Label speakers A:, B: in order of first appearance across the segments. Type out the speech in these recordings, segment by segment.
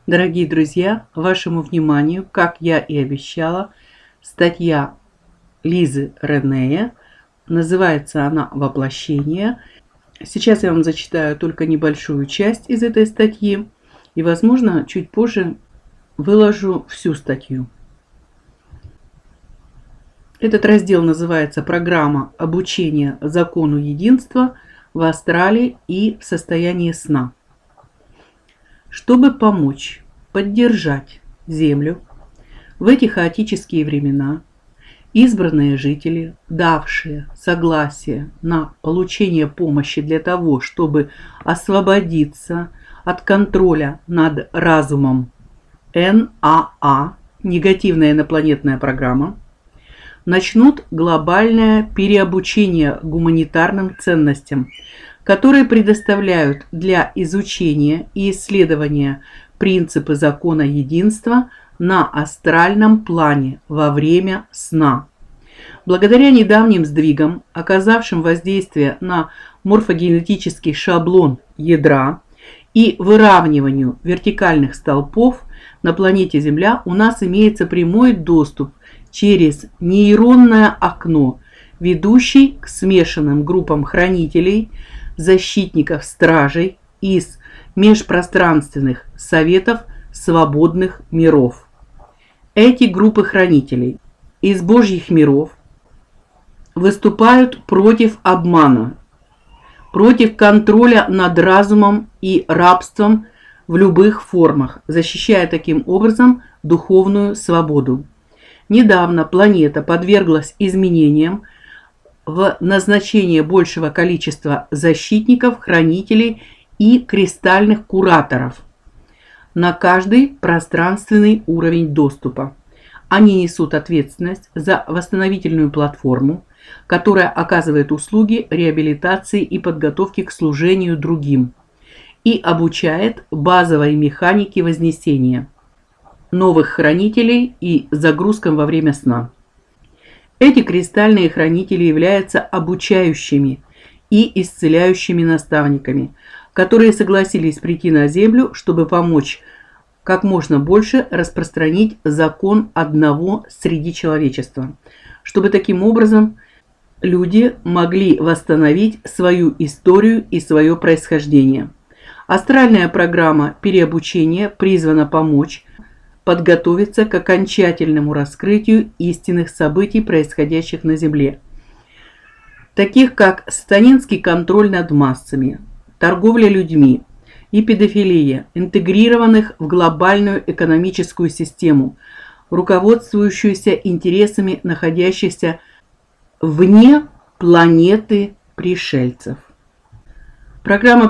A: Дорогие друзья, вашему вниманию, как я и обещала, статья Лизы Ренея. Называется она «Воплощение». Сейчас я вам зачитаю только небольшую часть из этой статьи и, возможно, чуть позже выложу всю статью. Этот раздел называется «Программа обучения закону единства в астрале и в состоянии сна». Чтобы помочь, поддержать Землю в эти хаотические времена, избранные жители, давшие согласие на получение помощи для того, чтобы освободиться от контроля над разумом НАА, негативная инопланетная программа, начнут глобальное переобучение гуманитарным ценностям, которые предоставляют для изучения и исследования принципы закона единства на астральном плане во время сна. Благодаря недавним сдвигам, оказавшим воздействие на морфогенетический шаблон ядра и выравниванию вертикальных столпов на планете Земля, у нас имеется прямой доступ через нейронное окно, ведущий к смешанным группам хранителей, защитников, стражей из межпространственных советов свободных миров. Эти группы хранителей из Божьих миров выступают против обмана, против контроля над разумом и рабством в любых формах, защищая таким образом духовную свободу. Недавно планета подверглась изменениям в назначение большего количества защитников, хранителей и кристальных кураторов на каждый пространственный уровень доступа. Они несут ответственность за восстановительную платформу, которая оказывает услуги реабилитации и подготовки к служению другим и обучает базовой механике вознесения новых хранителей и загрузкам во время сна. Эти кристальные хранители являются обучающими и исцеляющими наставниками, которые согласились прийти на Землю, чтобы помочь как можно больше распространить закон одного среди человечества, чтобы таким образом люди могли восстановить свою историю и свое происхождение. Астральная программа переобучения призвана помочь подготовиться к окончательному раскрытию истинных событий, происходящих на Земле, таких как сатанинский контроль над массами, торговля людьми и педофилия, интегрированных в глобальную экономическую систему, руководствующуюся интересами находящихся вне планеты пришельцев. Программа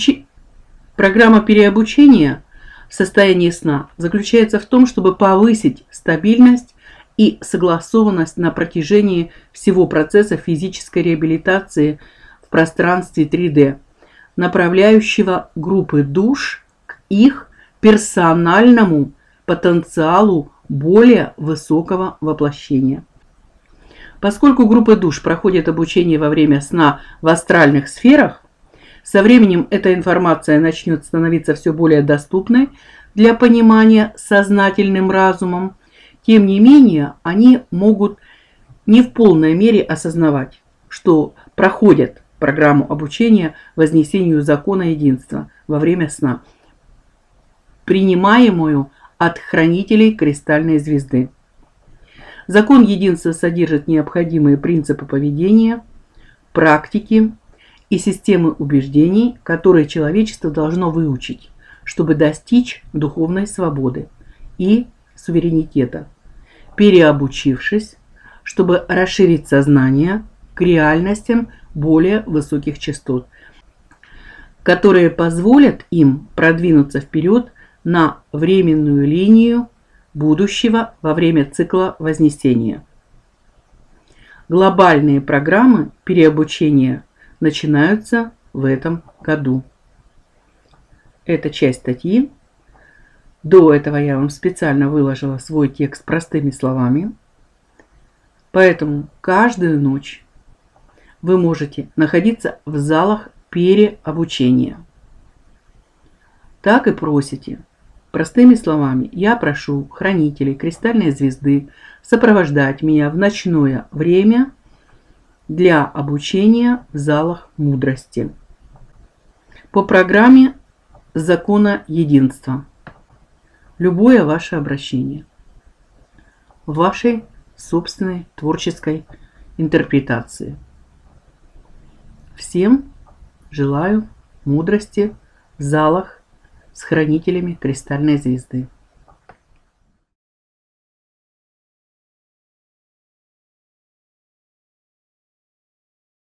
A: переобучения в состоянии сна заключается в том, чтобы повысить стабильность и согласованность на протяжении всего процесса физической реабилитации в пространстве 3D, направляющего группы душ к их персональному потенциалу более высокого воплощения. Поскольку группы душ проходят обучение во время сна в астральных сферах, со временем эта информация начнет становиться все более доступной для понимания сознательным разумом. Тем не менее, они могут не в полной мере осознавать, что проходят программу обучения вознесению закона единства во время сна, принимаемую от хранителей кристальной звезды. Закон единства содержит необходимые принципы поведения, практики и системы убеждений, которые человечество должно выучить, чтобы достичь духовной свободы и суверенитета, переобучившись, чтобы расширить сознание к реальностям более высоких частот, которые позволят им продвинуться вперед на временную линию будущего во время цикла вознесения. Глобальные программы переобучения начинаются в этом году. Это часть статьи. До этого я вам специально выложила свой текст простыми словами. Поэтому каждую ночь вы можете находиться в залах переобучения. Так и просите Простыми словами, я прошу хранителей Кристальной Звезды сопровождать меня в ночное время для обучения в залах мудрости по программе Закона Единства. Любое ваше обращение в вашей собственной творческой интерпретации. Всем желаю мудрости в залах с хранителями Кристальной Звезды.